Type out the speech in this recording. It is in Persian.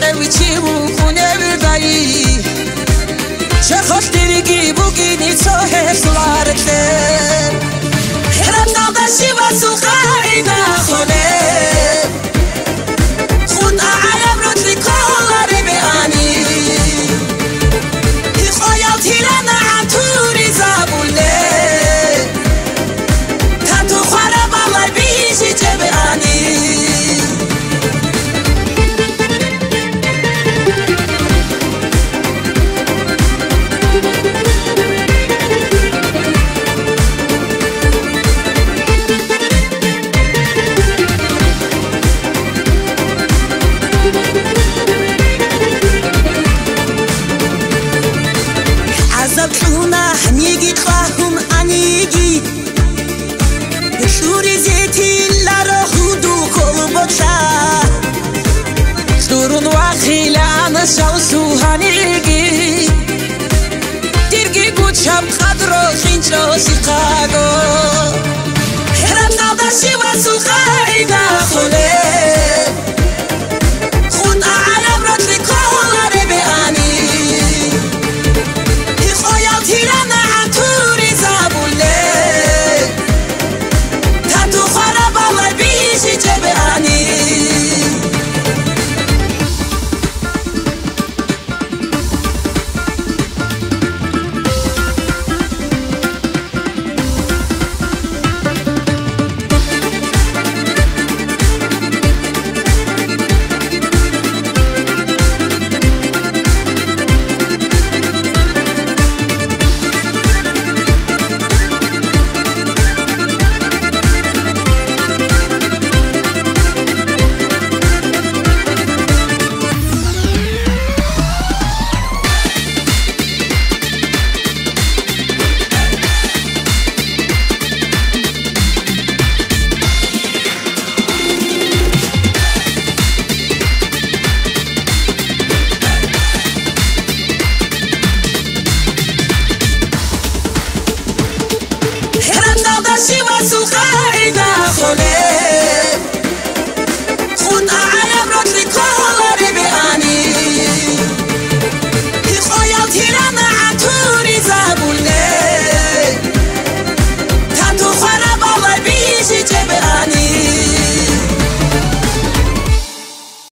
قويتي وخونه ببایی چه خوش دیگی بگینی تو حفظوارته هرم نادشی و سوخاری نخونه خود عالم رو توی کلاری بیانی هی خواهیال تیرن عطوری زبونه تا تو خواره بالای بیشی چه بیانی هنيجي تفهم أنيجي شوري زيتي لا رخودو كل بطشا سورون وخيل أنا شوسو هنيجي ترجي قوتشام خضرو خينشو سيقاغو هرم نادشي وسوخا